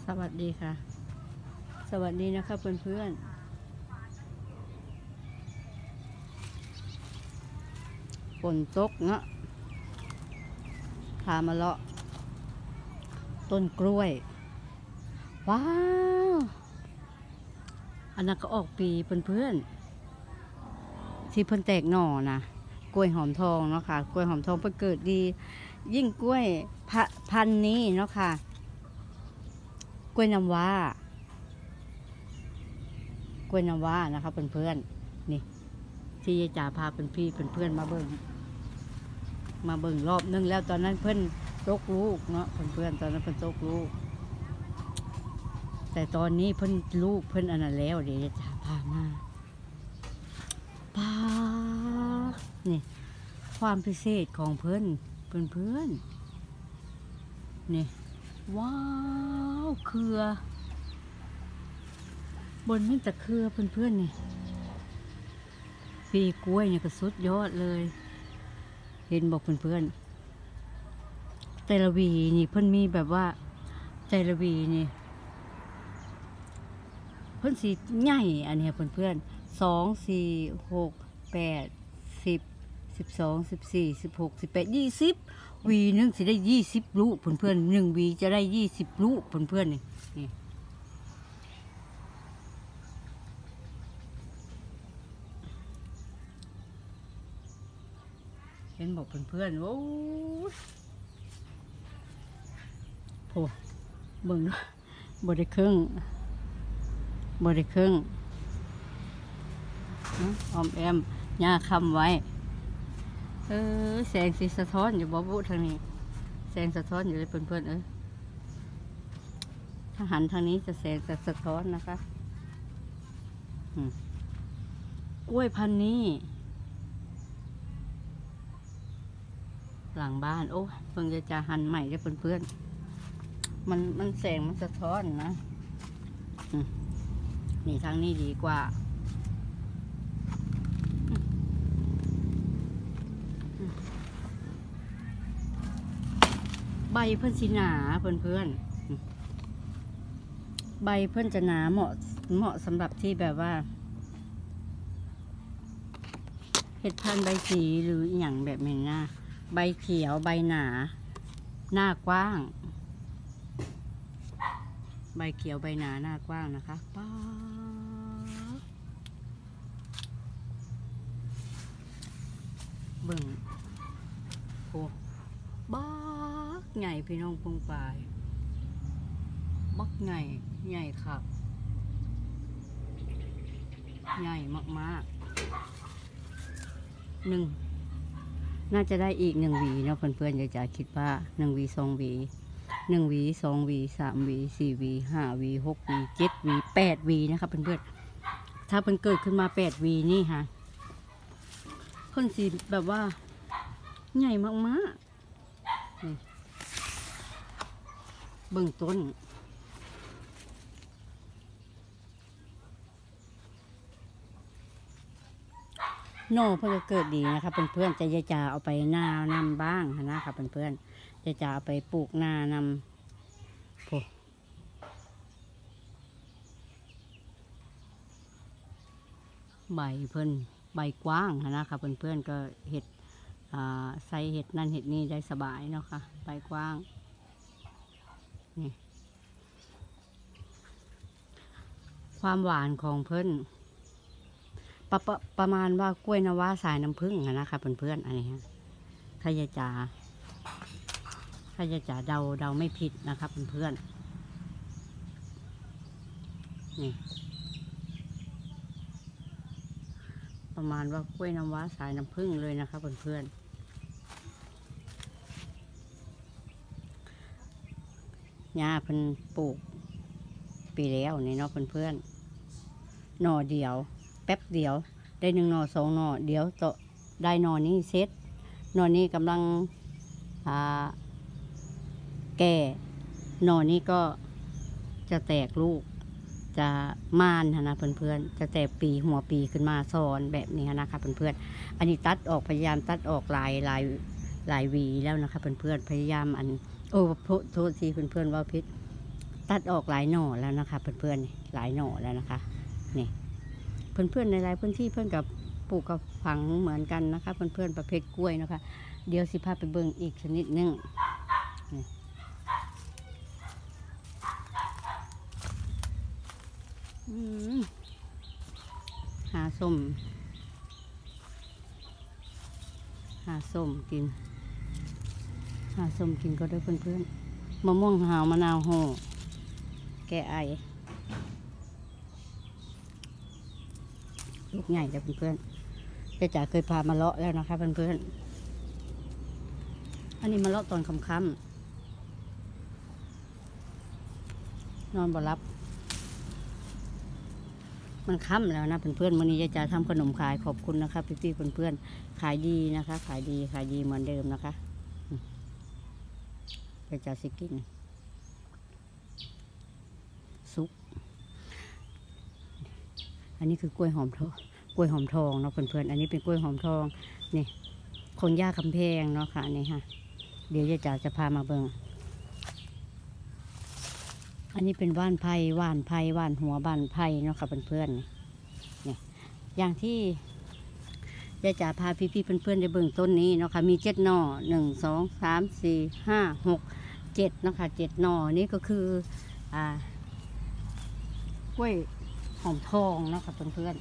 สวัสดีค่ะสวัสดีนะคะเพื่อนๆฝนตกเนาะพามาเลาะต้นกล้วยว้าวอันนั้นก็ออกปีเพื่อนๆที่เพิ่นแตกหน่อนะกล้วยหอมทองเนาะค่ะกล้วยหอมทองเพิ่นเกิดดียิ่งกล้วยพันธุ์นี้เนาะค่ะกล้วยน้ำว้านะคะเพื่อนๆนี่ที่ยายจ๋าพาเพื่อนมาเบิ่งรอบนึงแล้วตอนนั้นเพื่อนตกลูกเนาะเพื่อนตอนนั้นเพื่อนตกลูกแต่ตอนนี้เพื่อนลูกเพื่อนอันนั้นแล้วเดี๋ยวยายจ๋าพามานี่ความพิเศษของเพื่อนนี่ว้าวเครือบนนี่แต่เครือเพื่อนนี่ปีกล้วยเนี่ยก็สุดยอดเลยเห็นบอกเพื่อนแต่ละวีนี่เพื่อนมีแบบว่าแต่ละวีนี่เพื่อนสีใหญ่อันนี้เพื่อน2 4 6 8 10 12 14 16 18 20วีนึงสิได้20ลูกเพื่อน1วีจะได้20ลูกเพื่อนนี่เห็นบอกเพื่อนโอ้โหเบิ่งบ่ได้ครึ่งออมแอมหญ้าคำไว้แสงสีสะท้อนอยู่บ่บุทางนี้แสงสะท้อนอยู่เลยเพื่อนถ้าหันทางนี้จะแสงจะสะท้อนนะคะกล้วยพันธุ์นี้หลังบ้านโอ้เพิ่งจะหันใหม่ได้เพื่อนมันแสงมันสะท้อนนะนี่ทางนี้ดีกว่าใบเพื่อนสีหนาเพื่อนใบเพื่อนจะหนาเหมาะสำหรับที่แบบว่าเห็ดพันธุ์ใบสีหรืออย่างแบบนี้นะใบเขียวใบหนาหน้ากว้างใบเขียวใบหนาหน้ากว้างนะคะป้าเบิ่งโอ้บ้าใหญ่พี่น้องปงปลายบักใหญ่ครับใหญ่มากๆน่าจะได้อีก1 หวีเนาะเพื่อนๆจะคิดว่า1 หวี 2 หวี1 หวี 2 หวี 3 หวี 4 หวี 5 หวี 6 หวี 7 หวี 8 หวีนะครับเพื่อนๆถ้าเพิ่นเกิดขึ้นมา8 หวีนี่ค่ะเพิ่นสีแบบว่าใหญ่มากๆเบิ่งต้นโน่เพื่อเกิดดีนะครับเพื่อนๆจะจะเอาไปหน้านำบ้างนะครับเพื่อนๆจะเอาไปปลูกหน้านำใบเพื่อนใบกว้างนะครับเพื่อนๆก็เห็ดใส่เห็ดนั่นเห็ดนี่ได้สบายเนาะค่ะใบกว้างนี่ความหวานของเพื่อนประมาณว่ากล้วยนวาสายน้ำผึ้งนะคะเพื่อนๆอันนี้ฮะถ้ายายจ๋าเดาไม่ผิดนะครับเพื่อนๆนี่ประมาณว่ากล้วยน้ำว้าสายน้ำผึ้งเลยนะครับเพื่อนๆหญ้าเพิ่นปลูกปีแล้วนี่เนาะเพื่อนๆหน่อเดียวแป๊บเดียวได้1 หน่อ 2 หน่อเดี๋ยวจะได้หน่อนี้เสร็จหน่อนี้กำลังแก่หน่อนี้ก็จะแตกลูกจะม่านนะเพื่อนๆจะแตกหัวปีขึ้นมาซ้อนแบบนี้นะคะเพื่อนๆอันนี้ตัดออกพยายามตัดออกหลายหวีแล้วนะคะเพื่อนๆพยายามโทษทีเพื่อนๆว่าพิษตัดออกหลายหน่อแล้วนะคะเพื่อนๆหลายหน่อแล้วนะคะนี่เพื่อนๆในหลายพื้นที่เพื่อนกับปลูกกับฝังเหมือนกันนะคะเพื่อนๆประเภทกล้วยนะคะเดี๋ยวสิพาไปเบิ่งอีกชนิดนึงหาส้มกินก็ได้เพื่อนๆมะม่วงหาวมะนาวโหแก้ไอลูกใหญ่จ้ะเพื่อนๆเจ๊จ๋าเคยพามาเลาะแล้วนะคะเพื่อนๆอันนี้มาเลาะตอนค่ำๆนอนบ่รับมันค่ำแล้วนะเพื่อนๆวันนี้จะทำขนมขายขอบคุณนะคะพี่ๆเพื่อนๆขายดีนะคะขายดีเหมือนเดิมนะคะจะสิกินซุปอันนี้คือกล้วยหอมทองเนาะเพื่อนๆอันนี้เป็นกล้วยหอมทองนี่คนย่าคำแพงเนาะค่ะนี่ค่ะเดี๋ยวจะพามาเบิ่งอันนี้เป็นว่านหัวว่านไผ่เนาะค่ะเพื่อนๆนี่อย่างที่จะพาพี่ๆเพื่อนๆได้เบิ่งต้นนี้เนาะค่ะมี7 หน่อ1 2 3 4 5 6 7เนาะค่ะ7 หน่อนี่ก็คือกล้วยหอมทองเนาะค่ะเพื่อน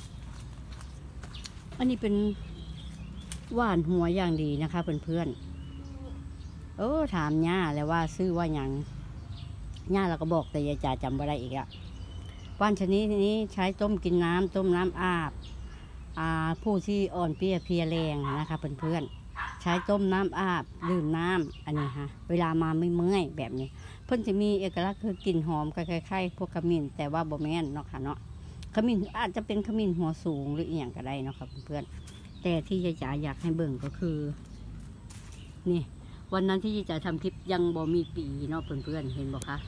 ๆอันนี้เป็นว่านหัวอย่างดีนะคะเพื่อนๆถามย่าแล้วว่าซื้อว่าอย่างย่าเราก็บอกแต่ยายจ๋าจำไม่ได้อีกอะว่านชนิดนี้ใช้ต้มกินน้ำอาบผู้ที่อ่อนเพลียแรงนะคะเพื่อนๆใช้ต้มน้ำอาบดื่มน้ำอันนี้ค่ะเวลามาไม่เมื่อยแบบนี้เพิ่นจะมีเอกลักษณ์คือกลิ่นหอมคล้ายๆพวกขมิ้นแต่ว่าบ่แม่นเนาะค่ะเนาะขมิ้นอาจจะเป็นขมิ้นหัวสูงหรืออย่างก็ได้เนาะค่ะเพื่อนๆแต่ที่ยายจ๋าอยากให้เบิ่งก็คือนี่วันนั้นที่ยายจ๋าทำคลิปยังบ่มีปีเนาะเพื่อนๆเห็นบ่คะ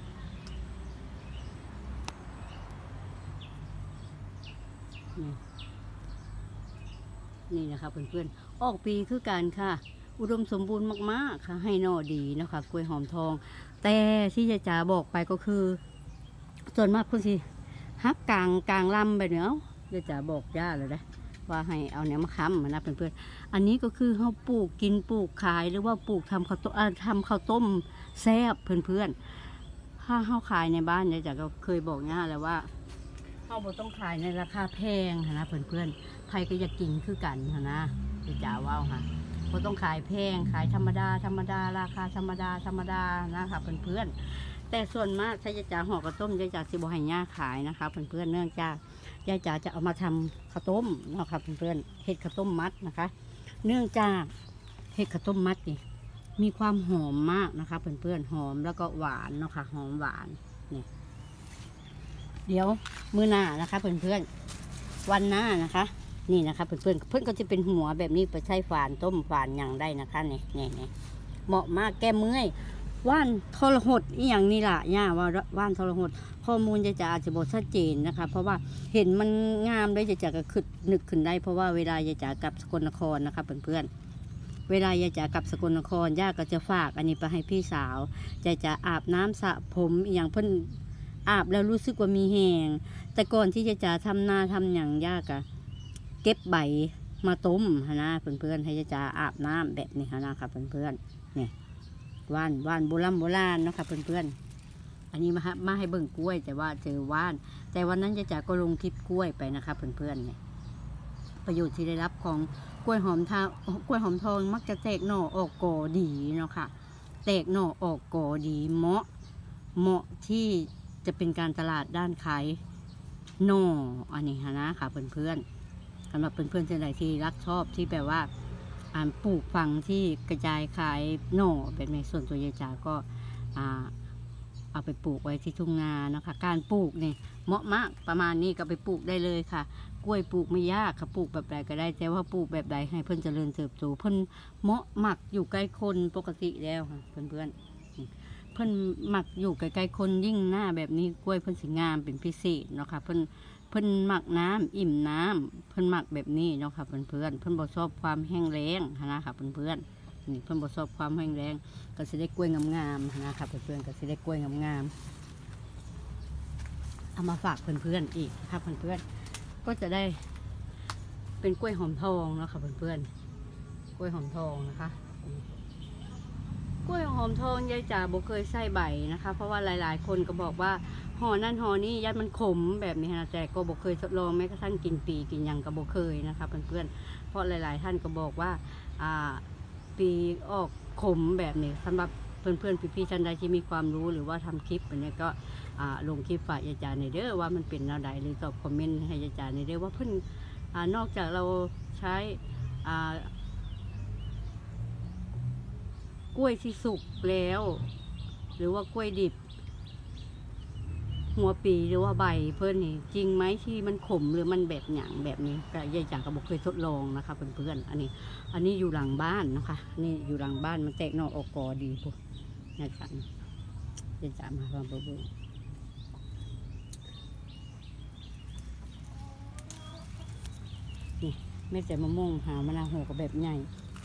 นี่นะคะเพื่อนๆออกปีคือกันค่ะอุดมสมบูรณ์มากๆค่ะให้หน่อดีนะคะกล้วยหอมทองแต่ที่ยายจ๋าบอกไปก็คือส่วนมากคุณสิฮักกลางลำไปเนาะยายจ๋าบอกย่าเลยนะว่าให้เอาเนี้ยมาค้ำนะเพื่อนๆอันนี้ก็คือเขาปลูกกินปลูกขายหรือว่าปลูกทำข้าวต้มแซ่บเพื่อนๆถ้าเขาขายในบ้านยายจ๋าก็เคยบอกย่าแล้วว่าเขาบอกต้องขายในราคาแพงนะเพื่อนๆใครก็อยากกินคือกันนะยายจ๋าว่าค่ะก็ต้องขายแพงขายธรรมดาราคาธรรมดานะคะเพื่อนๆแต่ส่วนมากถ้ายายจ๋าห่อกระต้มยายจ๋าสิบ่ให้ย่าขายนะคะเพื่อนๆเนื่องจากยายจ๋าจะเอามาทำข้าวต้มนะคะเพื่อนๆเห็ดข้าวต้มมัดนะคะเนื่องจากเห็ดข้าวต้มมัดนี่มีความหอมมากนะคะเพื่อนๆหอมแล้วก็หวานเนาะค่ะหอมหวานนี่เดี๋ยวมื้อหน้านะคะเพื่อนๆวันหน้านะคะนี่นะคะเพื่อนก็จะเป็นหัวแบบนี้ไปใช้ฝานต้มฝานอย่างได้นะคะนี่เหมาะมากแก้เมื่อยว่านทรหดอีอย่างนี้ล่ะย่าว่าว่านทรหดข้อมูลจะอาจจะบอกชัดเจนนะคะเพราะว่าเห็นมันงามด้วยจะก็คือนึกขึ้นได้เพราะว่าเวลายายจ๋ากลับสกลนครนะคะเพื่อนๆเวลายายจ๋ากลับสกลนครย่าก็จะฝากอันนี้ไปให้พี่สาวยายจ๋าอาบน้ำสระผมอย่างเพิ่นอาบแล้วรู้สึกว่ามีแหงแต่ก่อนที่ยายจ๋าทำนาทำอย่างยากอะเก็บใบมาต้มนะเพื่อนๆให้ยายจ๋าอาบน้ำแบบนี้นะคะเพื่อนๆเนี่ยว่านโบราณเนาะค่ะเพื่อนๆอันนี้มาให้เบิ่งกล้วยแต่ว่าเจอว่านแต่วันนั้นยายจ๋าก็ลงคลิปกล้วยไปนะคะเพื่อนๆเนี่ยประโยชน์ที่ได้รับของกล้วยหอมทองมักจะแตกหน่อออกกอดีเนาะค่ะแตกหน่อออกกอดีเหมาะที่จะเป็นการตลาดด้านขายหน่ออันนี้นะคะเพื่อนๆสำหรับเพื่อนๆท่านใดที่รักชอบที่แบบว่าปลูกฝังที่กระจายขายหน่อแบบในส่วนตัวยายจ๋าก็เอาไปปลูกไว้ที่ทุ่งนานะคะการปลูกเนี่ยเหมาะมากประมาณนี้ก็ไปปลูกได้เลยค่ะกล้วยปลูกไม่ยากค่ะปลูกแบบใดก็ได้แต่ว่าปลูกแบบใดให้เพื่อนเจริญเติบโตเพื่อนเหมาะหมักอยู่ใกล้คนปกติแล้วค่ะเพื่อนหมักอยู่ใกล้ๆคนยิ่งหน้าแบบนี้กล้วยเพื่อนสีงามเป็นพิเศษเนาะค่ะเพื่อนหมักน้ำอิ่มน้ำเพื่อนหมักแบบนี้เนาะค่ะเพื่อนบอกชอบความแห้งแล้งนะคะเพื่อนนี่เพิ่นบ่ชอบความแห้งแรงก็สิได้กล้วยงามๆนะครับเพื่อนๆก็สิได้กล้วยงามๆเอามาฝากเพื่อนๆอีกนะครับเพื่อนๆก็จะได้เป็นกล้วยหอมทองเนาะค่ะเพื่อนๆกล้วยหอมทองนะคะกล้วยหอมทองยายจ๋าบ่เคยใส่ใบนะคะเพราะว่าหลายๆคนก็บอกว่าห่อนั่นห่อนี่ยัดมันขมแบบนี้นะแต่ก็บ่เคยทดลองแม้กระทั่งกินปีกินยังก็บ่เคยนะคะเพื่อนๆเพราะหลายๆท่านก็บอกว่าปีออกขมแบบนี้สำหรับเพื่อนๆพี่ๆท่านใดที่มีความรู้หรือว่าทำคลิปแบบนี้ก็ลงคลิปฝากยายจ๋าในเด้อว่ามันเป็นแนวใดหรือตอบคอมเมนต์ให้ยายจ๋าในเด้อว่าเพิ่นนอกจากเราใช้กล้วยที่สุกแล้วหรือว่ากล้วยดิบหัวปีหรือว่าใบเพิ่นนี่จริงไหมที่มันขมหรือมันแบบหยังแบบนี้ก็ยายจ๋าก็บอกเคยทดลองนะคะเพื่อนๆอันนี้อยู่หลังบ้านนะคะนี่อยู่หลังบ้านมันแตกหน่อออกกอดีปุ๊บยายจ๋ามาลองดูนี่ไม่แต่มะม่วงหามะนาวโหกับแบบใหญ่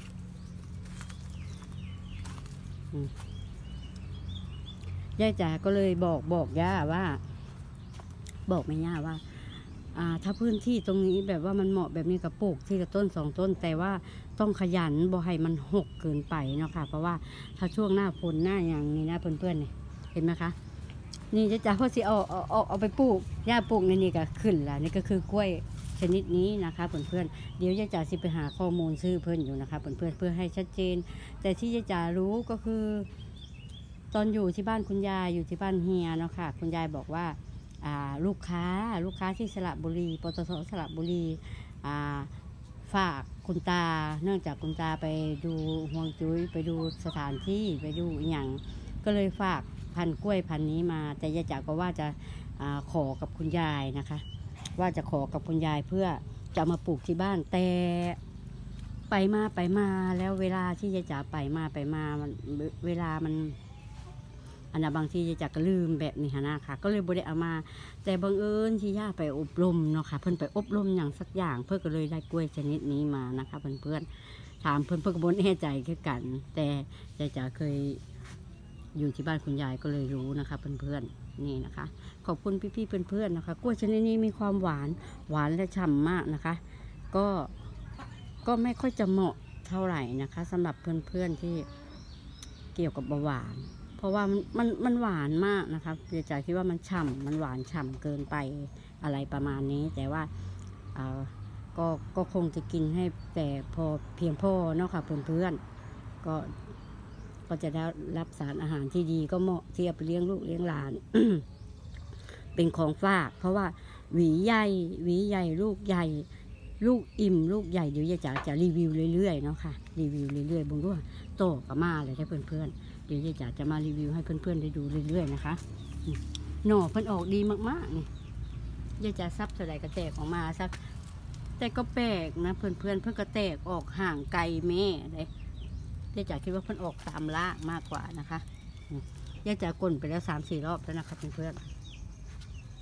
ยายจ๋าก็เลยบอกย่าว่าบอกแม่ย่าว่าถ้าพื้นที่ตรงนี้แบบว่ามันเหมาะแบบนี้กับปลูกที่ละต้น2 ต้นแต่ว่าต้องขยันบ่ให้มันหกเกินไปเนาะค่ะเพราะว่าถ้าช่วงหน้าฝนหน้าอย่างนี้นะเพื่อนๆเนี่ยเห็นไหมคะนี่ยายจ๋าพอสิเอาไปปลูกย่าปลูกนี่ก็ขึ้นแล้วนี่ก็คือกล้วยชนิดนี้นะคะเพื่อนๆเดี๋ยวยายจ๋าสิไปหาข้อมูลซื้อเพื่อนอยู่นะคะเพื่อนๆเพื่อให้ชัดเจนแต่ที่ยายจ๋ารู้ก็คือตอนอยู่ที่บ้านคุณยายอยู่ที่บ้านเฮียเนาะค่ะคุณยายบอกว่าลูกค้าที่สระบุรีปตทสระบุรีฝากคุณตาเนื่องจากคุณตาไปดูห่วงจุ้ยไปดูสถานที่ไปดูอย่างก็เลยฝากพันกล้วยพันนี้มาแต่ยายจ๋าก็ว่าจะขอกับคุณยายนะคะว่าจะขอกับคุณยายเพื่อจะมาปลูกที่บ้านแต่ไปมาแล้วเวลาที่ยายจ๋าไปมาเวลามันบางทียายจ๋าก็ลืมแบบนี้นะคะก็เลยบ่ได้เอามาแต่บังเอิญที่ย่าไปอบรมเนาะค่ะเพิ่นไปอบรมอย่างสักอย่างเพื่อก็เลยได้กล้วยชนิดนี้มานะคะเพื่อนๆถามเพื่อนก็บ่แน่ใจคือกันแต่ยายจ๋าเคยอยู่ที่บ้านคุณยายก็เลยรู้นะคะเพื่อนๆนี่นะคะขอบคุณพี่ๆเพื่อนๆนะคะกล้วยชนิดนี้มีความหวานและฉ่ำมากนะคะก็ไม่ค่อยจะเหมาะเท่าไหร่นะคะสำหรับเพื่อนๆที่เกี่ยวกับเบาหวานเพราะว่ามันหวานมากนะคะยายจ๋าคิดว่ามันฉ่ำมันหวานฉ่ำเกินไปอะไรประมาณนี้แต่ว่าก็คงจะกินให้แต่พอเพียงพอเนาะค่ะเพื่อนๆก็จะได้รับสารอาหารที่ดีก็เหมาะที่จะไปเลี้ยงลูกเลี้ยงหลาน เป็นของฝากเพราะว่าหวีใหญ่ลูกใหญ่ลูกอิ่มลูกใหญ่เดี๋ยวยายจ๋าจะรีวิวเรื่อยๆเนาะค่ะรีวิวเรื่อยๆบางด้วยโตกับมาเลยได้เพื่อนๆเดี๋ยวยายจ๋าจะมารีวิวให้เพื่อนๆได้ดูเรื่อยๆนะคะหน่อเพิ่นออกดีมากๆนี่ยายจ๋าซับเท่าไรก็แตกออกมาซับแต่ก็แปลกนะเพื่อนๆเพิ่นก็แตกออกห่างไกลแม่เลยยายจ๋าคิดว่าเพิ่นออกตามรากมากกว่านะคะยายจ๋ากลนไปแล้ว3-4 รอบแล้วนะคะเพื่อนๆ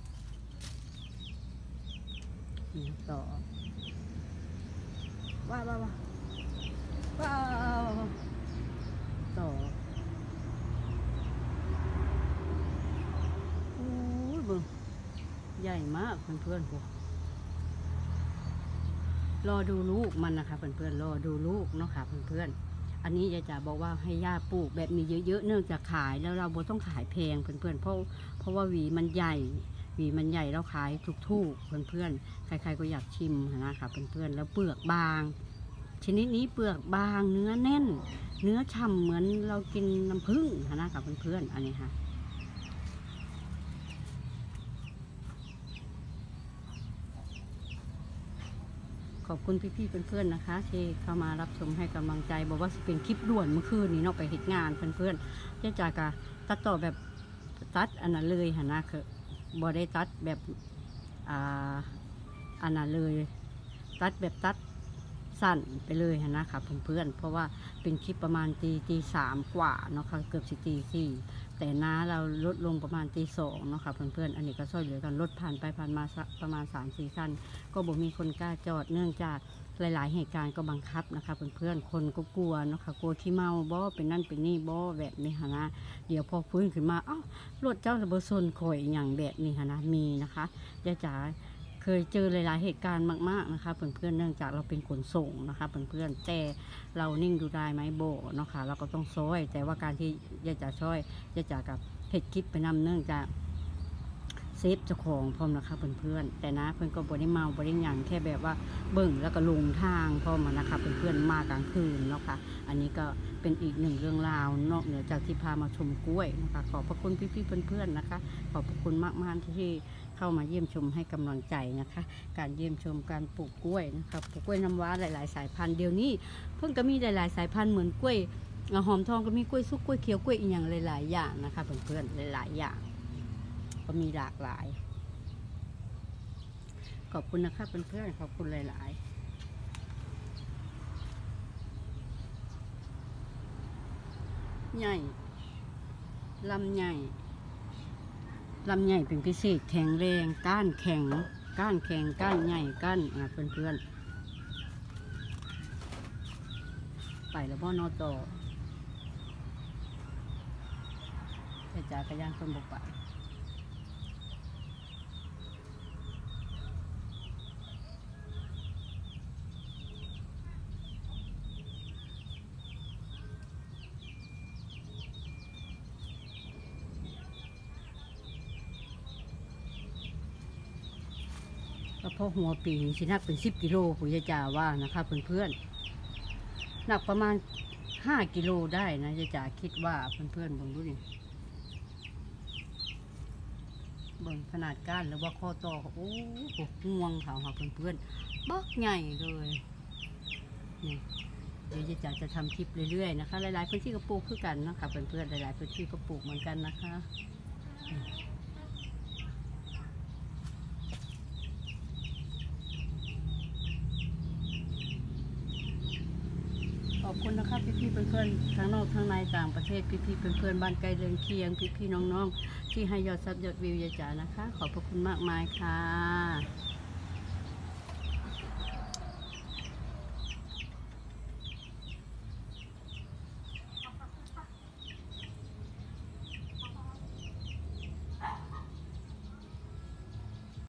นี่ต่อว้าวต่อโอ้ยบึงใหญ่มากเพื่อนๆพวกรอดูลูกมันนะคะเพื่อนๆรอดูลูกเนาะค่ะเพื่อนๆอันนี้ยายจ๋าบอกว่าให้ย่าปลูกแบบนี้เยอะๆเนื่องจากขายแล้วเราบ่ต้องขายแพงเพื่อนๆเพราะว่าหวีมันใหญ่แล้วขายถูกๆเพื่อนๆใครๆก็อยากชิมนะคะเพื่อนๆแล้วเปลือกบางชนิดนี้เปลือกบางเนื้อแน่นเนื้อฉ่ำเหมือนเรากินน้ำผึ้งนะคะเพื่อนๆอันนี้ค่ะขอบคุณพี่ๆเพื่อนๆนะคะที่เข้ามารับชมให้กำลังใจบอกว่าเป็นคลิปด่วนเมื่อคืนนี้เนาะไปเหตุงานเพื่อนๆยายจ๋ากะตัดต่อแบบตัดอันนั้นเลยนะคือบอได้ตัดแบบอันนั้นเลยตัดแบบตัดสั้นไปเลยนะคะเพื่อนๆเพราะว่าเป็นคลิปประมาณตี 3กว่าเนาะค่ะเกือบตี 4แต่น้าเราลดลงประมาณตี 2เนาะค่ะเพื่อนๆอันนี้ก็ช่วยเหลือกันรถผ่านไปผ่านมาประมาณ3-4 คันก็บ่มีคนกล้าจอดเนื่องจากหลายๆเหตุการณ์ก็บังคับนะคะเพื่อนๆคนก็กลัวเนาะค่ะกลัวขี้เมาบ่เป็นนั่นเป็นนี่บ่แบบนี้ฮะนะเดี๋ยวพอฟื้นขึ้นมาอ้าวรถเจ้าระเบิดซนข่อยอย่างแบบนี้ฮะนะมีนะคะยายจ๋าเคยเจอหลายๆเหตุการณ์มากๆนะคะเพื่อนๆเนื่องจากเราเป็นขนส่งนะคะเพื่อนๆแต่เรานิ่งดูได้ไหมโบเนาะค่ะเราก็ต้องซ้อยแต่ว่าการที่ยายจ๋าช่วยยายจ๋ากับเห็ดคลิปไปนำเนื่องจากเซฟเจ้าของพร้อมนะคะเพื่อนๆแต่นะเพื่อนก็บ่ได้เมาบ่ได้หยังแค่แบบว่าเบิ่งแล้วก็ลงทางพร้อมนะคะเพื่อนๆมากลางคืนเนาะค่ะอันนี้ก็เป็นอีกหนึ่งเรื่องราวนอกเหนือจากที่พามาชมกล้วยนะคะขอบพระคุณพี่ๆเพื่อนๆนะคะขอบพระคุณมากๆที่เข้ามาเยี่ยมชมให้กำลังใจนะคะการเยี่ยมชมการปลูกกล้วยนะคะปลูกกล้วยน้ำว้าหลายๆสายพันธุ์เดี๋ยวนี้เพิ่งก็มีหลายๆสายพันธุ์เหมือนกล้วยหอมทองก็มีกล้วยซุกกล้วยเขียวกล้วยอีกอย่างหลายๆอย่างนะคะเพื่อนๆหลายๆอย่างก็มีหลากหลายขอบคุณนะคะเพื่อนๆขอบคุณหลายๆใหญ่ลำใหญ่เป็นพิเศษแข็งแรงก้านแข็งก้านใหญ่ก้านเพื่อนๆไปแล้วพ่อนอต่อแต่จากระยานคนบกไปก็พอหัวปีสินักเป็น10 กิโลผู้ยาจ่าว่านะคะเพื่อนๆหนักประมาณ5 กิโลได้นะยาจ่าคิดว่าเพื่อนๆลองดูดิเบิ่งขนาดก้านหรือว่าข้อต่อโอ้โหง่วงเขาค่ะเพื่อนๆบักใหญ่เลยนี่เดี๋ยวยายจ๋าจะทำคลิปเรื่อยๆนะคะหลายๆพื้นที่ก็ปลูกคือกันนะคะเพื่อนๆหลายๆพื้นที่ก็ปลูกเหมือนกันนะคะขอบคุณนะคะพี่ๆเพื่อนๆทั้งนอกทั้งในต่างประเทศพี่ๆเพื่อนๆบ้านไกลเรือนเคียงพี่ๆน้องๆที่ให้ยอดซับยอดวิวยายจ๋านะคะขอบพระคุณมากมายค่ะ